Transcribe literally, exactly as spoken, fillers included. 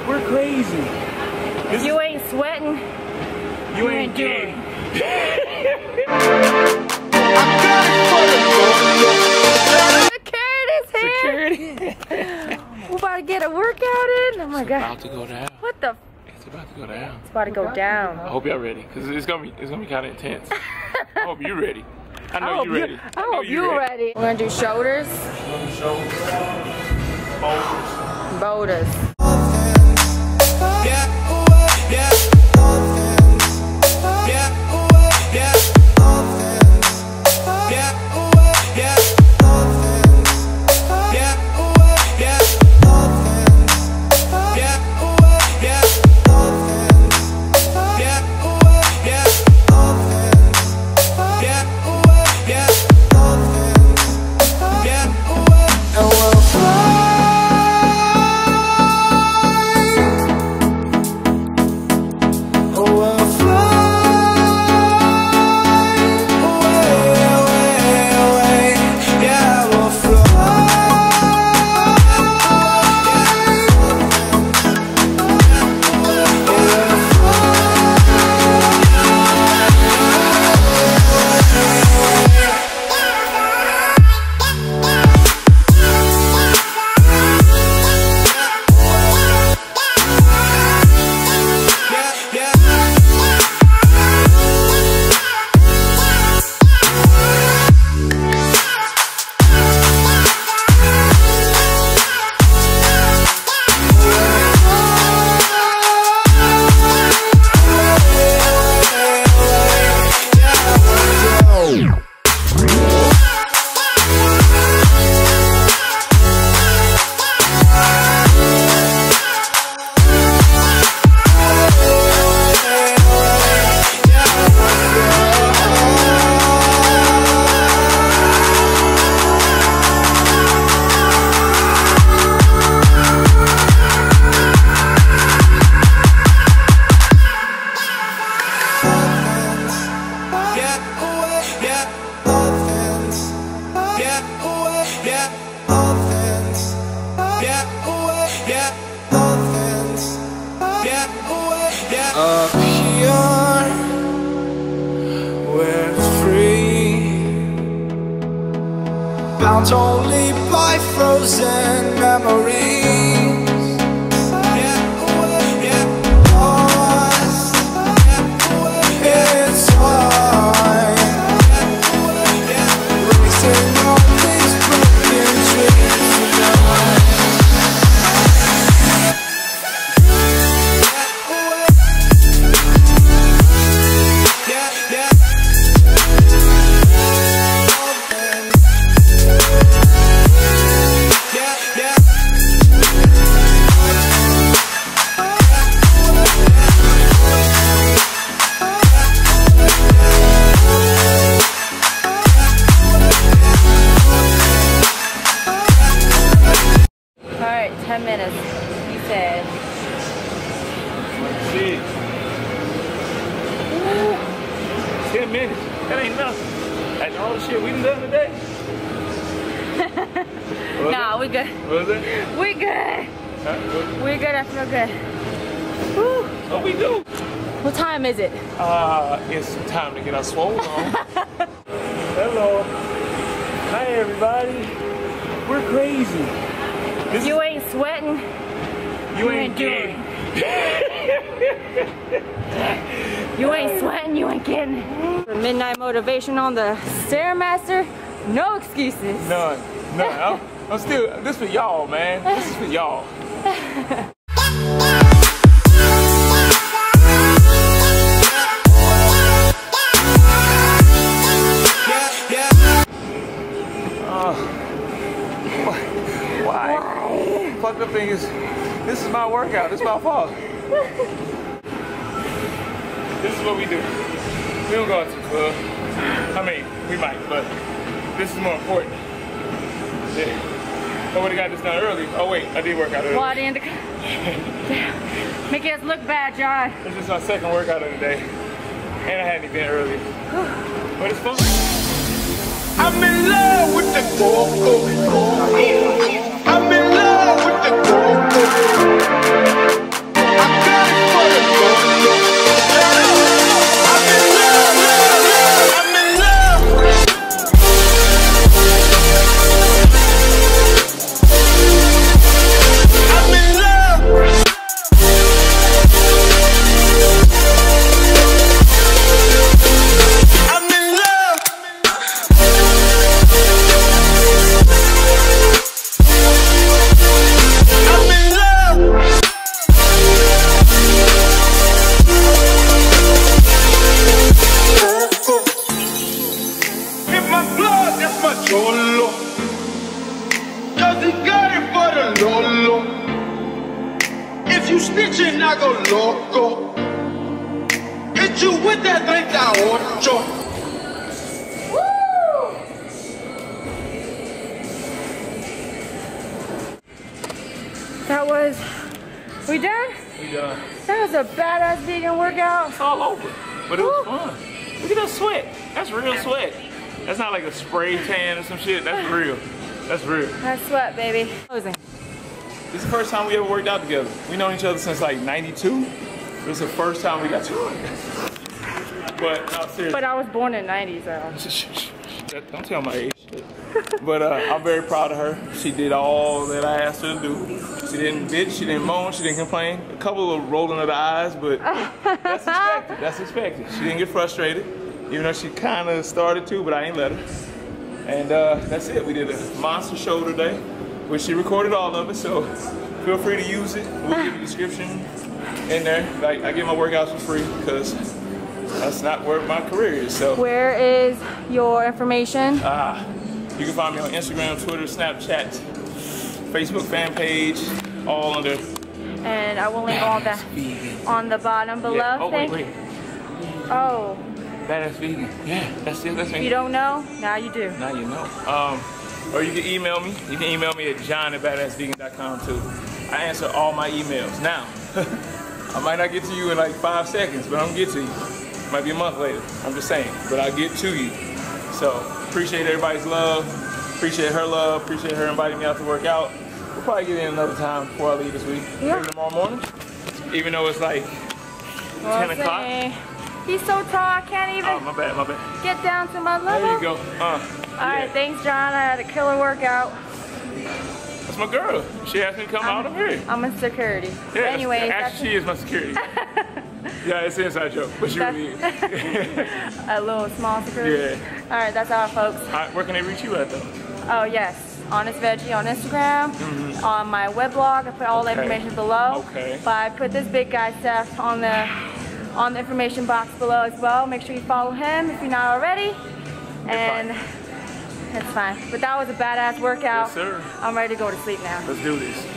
We're crazy. If you ain't sweating, you, you ain't doing. Security's here. We're about to get a workout in. Oh my it's god. About to go down. What the? It's about to go down. It's about to go down. I hope y'all ready, cause it's gonna be it's gonna be kind of intense. I hope you're ready. I know I you're ready. You, I, I hope you're ready. ready. We're gonna do shoulders. Shoulders. Boulders. Boulders. Yeah, yeah. Up here, we're free, bound only by frozen memories. Get away, get lost, get away, it's time. Racing all these broken dreams tonight. ten minutes, he said. Shit. ten minutes. That ain't nothing. That's all the shit we done done today. Nah, we good. What was it? We good. Huh? We good. I feel good. Woo. What we do? What time is it? Uh, it's time to get our swole on. Hello. Hi, everybody. We're crazy. If you ain't sweating, you, you ain't doing. You ain't sweating, you ain't getting it. For midnight motivation on the Stairmaster, no excuses. None. None. I'm, I'm still, this for y'all, man. This is for y'all. Fucked up thing is, this is my workout. This is my fault. This is what we do. We don't go out to the club. I mean, we might, but this is more important. Yeah. I would have got this done early. Oh wait, I did work out early. Well, I didn't. Make us look bad, John. This is my second workout of the day, and I hadn't been early. But it's fun. I'm in love with the go-go. I'm in love with the go-go. If you snitching, I go loco. Hit you with that treinta ocho. Woo! That was, we done? We done. That was a badass vegan workout. It's all over, but it was fun. Look at that sweat. That's real sweat. That's not like a spray tan or some shit. That's real. That's real. That's sweat, baby. Closing. This is the first time we ever worked out together. We known each other since like ninety-two. It was the first time we got to work. But no, seriously. But I was born in nineties, though. That- Don't tell my age. But uh, I'm very proud of her. She did all that I asked her to do. She didn't bitch, she didn't moan, she didn't complain. A couple of rolling of the eyes, but that's expected. That's expected. She didn't get frustrated, even though she kind of started to, but I ain't let her. And uh, that's it. We did a monster show today, which she recorded all of it. So feel free to use it. We'll give you a description in there. Like I get my workouts for free because that's not where my career is. So Where is your information? ah. You can find me on Instagram, Twitter, Snapchat, Facebook fan page, all under. And I will link all that on the bottom below. Yeah. Oh wait, Thank- wait. Oh, Badass Vegan. Yeah, that's it. That's me. you don't know? Now you do. Now you know. Um, or you can email me. You can email me at john at badass vegan dot com too. I answer all my emails. Now, I might not get to you in like five seconds, but I'm gonna get to you. Might be a month later. I'm just saying, but I'll get to you. So appreciate everybody's love. Appreciate her love. Appreciate her inviting me out to work out. We'll probably get in another time before I leave this week. Yeah. Maybe tomorrow morning. Even though it's like We'll ten o'clock. see. He's so tall, I can't even Oh, my bad, my bad. get down to my level. There you go. Uh, All right, thanks, John. I had a killer workout. That's my girl. She asked me to come out. I'm here. I'm in security. Yeah, Anyways, actually, she is my security. Yeah, it's an inside joke, but she really is. a little small security. Yeah. All right, that's all, folks. All right, where can they reach you at though? Oh yes, Honest Veggie on Instagram, Mm-hmm. on my weblog. I put all the Okay. information below. Okay. But I put this big guy stuff on the on the information box below as well. Make sure you follow him if you're not already. And it's fine. But that was a badass workout. Yes, sir. I'm ready to go to sleep now. Let's do this.